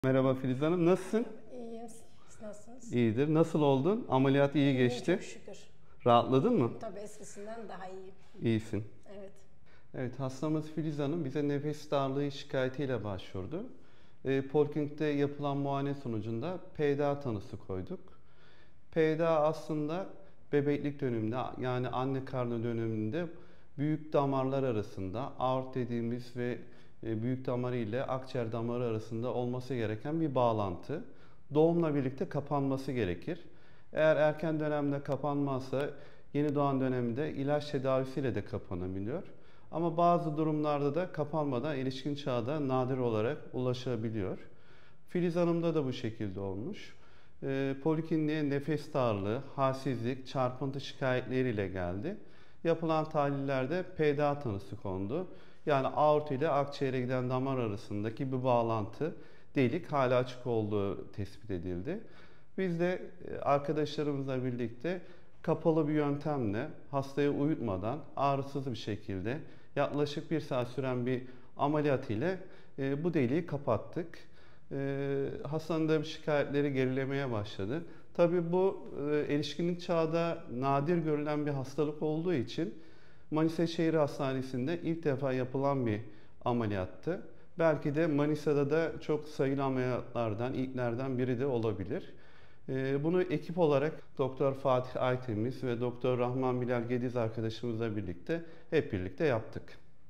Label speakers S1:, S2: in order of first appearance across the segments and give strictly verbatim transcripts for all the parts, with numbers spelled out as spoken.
S1: Merhaba Filiz Hanım, nasılsın?
S2: İyiyim. Siz nasılsınız?
S1: İyidir. Nasıl oldun? Ameliyat iyi geçti.
S2: Çok şükür.
S1: Rahatladın mı?
S2: Tabii eskisinden daha iyiyim.
S1: İyisin.
S2: Evet.
S1: Evet, hastamız Filiz Hanım bize nefes darlığı şikayetiyle başvurdu. E, Poliklinikte yapılan muayene sonucunda P D A tanısı koyduk. P D A aslında bebeklik döneminde, yani anne karnı döneminde büyük damarlar arasında, aort dediğimiz ve büyük damarı ile akciğer damarı arasında olması gereken bir bağlantı. Doğumla birlikte kapanması gerekir. Eğer erken dönemde kapanmazsa yeni doğan dönemde ilaç tedavisiyle de kapanabiliyor. Ama bazı durumlarda da kapanmadan erişkin çağda nadir olarak ulaşabiliyor. Filiz Hanım'da da bu şekilde olmuş. E, Polikliniğe nefes darlığı, halsizlik, çarpıntı şikayetleriyle geldi. Yapılan tahlillerde P D A tanısı kondu. Yani aorta ile akciğere giden damar arasındaki bir bağlantı, delik hala açık olduğu tespit edildi. Biz de arkadaşlarımızla birlikte kapalı bir yöntemle hastayı uyutmadan ağrısız bir şekilde yaklaşık bir saat süren bir ameliyat ile bu deliği kapattık. Hastanın da şikayetleri gerilemeye başladı. Tabii bu erişkinlik çağda nadir görülen bir hastalık olduğu için Manisa Şehir Hastanesi'nde ilk defa yapılan bir ameliyattı. Belki de Manisa'da da çok sayılı ameliyatlardan, ilklerden biri de olabilir. Bunu ekip olarak Doktor Fatih Aytemiz ve Doktor Rahman Bilal Gediz arkadaşımızla birlikte hep birlikte yaptık.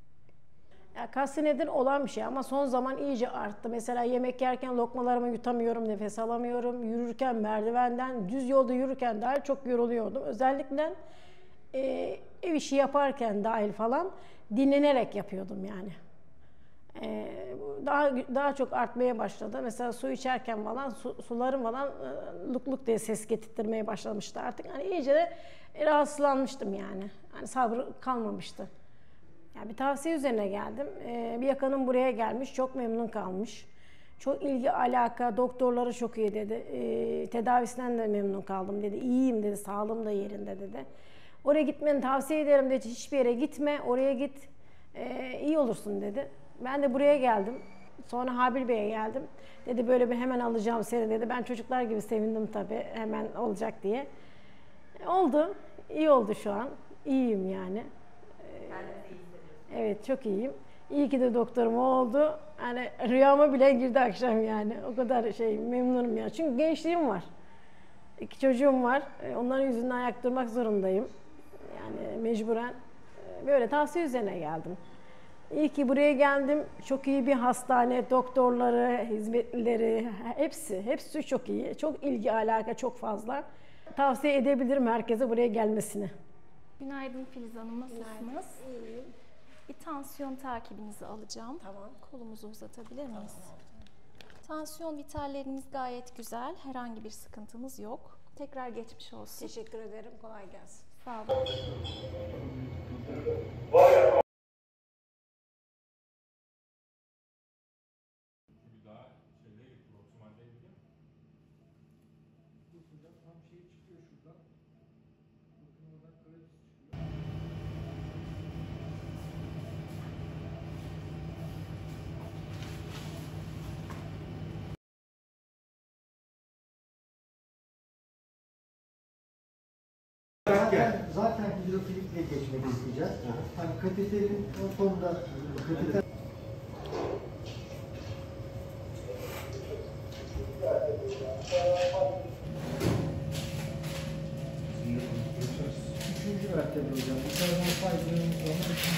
S2: Ya kaç senedir olan bir şey ama son zaman iyice arttı. Mesela yemek yerken lokmalarımı yutamıyorum, nefes alamıyorum. Yürürken merdivenden, düz yolda yürürken daha çok yoruluyordum. Özellikle e, ev işi yaparken dahil falan dinlenerek yapıyordum yani. E, daha daha çok artmaya başladı. Mesela su içerken falan su, sularım falan e, luk luk diye ses getirtmeye başlamıştı artık. Hani iyice de rahatsızlanmıştım yani. Hani sabrı kalmamıştı. Yani bir tavsiye üzerine geldim. Ee, bir yakınım buraya gelmiş, çok memnun kalmış. Çok ilgi, alaka, doktorları çok iyi dedi. Ee, tedavisinden de memnun kaldım dedi. İyiyim dedi, sağlığım da yerinde dedi. Oraya gitmeni tavsiye ederim dedi. Hiçbir yere gitme, oraya git, ee, iyi olursun dedi. Ben de buraya geldim. Sonra Habil Bey'e geldim. Dedi böyle bir hemen alacağım seni dedi. Ben çocuklar gibi sevindim tabii, hemen olacak diye. E, oldu, iyi oldu şu an. İyiyim yani. Evet, çok iyiyim. İyi ki de doktorum oldu. Hani rüyama bile girdi akşam yani. O kadar şey memnunum ya. Çünkü gençliğim var. İki çocuğum var. Onların yüzünden ayak durmak zorundayım. Yani mecburen böyle tavsiye üzerine geldim. İyi ki buraya geldim. Çok iyi bir hastane, doktorları, hizmetlileri, hepsi, hepsi çok iyi. Çok ilgi, alaka çok fazla. Tavsiye edebilirim herkese buraya gelmesini.
S3: Günaydın Filiz Hanım, nasılsınız?
S2: İyiyim.
S3: Bir tansiyon takibinizi alacağım.
S2: Tamam.
S3: Kolumuzu uzatabilir miyiz? Tansiyon vitalleriniz gayet güzel. Herhangi bir sıkıntımız yok. Tekrar geçmiş olsun.
S2: Teşekkür ederim. Kolay gelsin.
S3: Sağ olun.
S4: Zaten, zaten hidrofilikle geçmek isteyeceğiz. Hani kateterin o konuda kateter... Üçüncü mertebe hocam. Bu kadar faydalarımız var.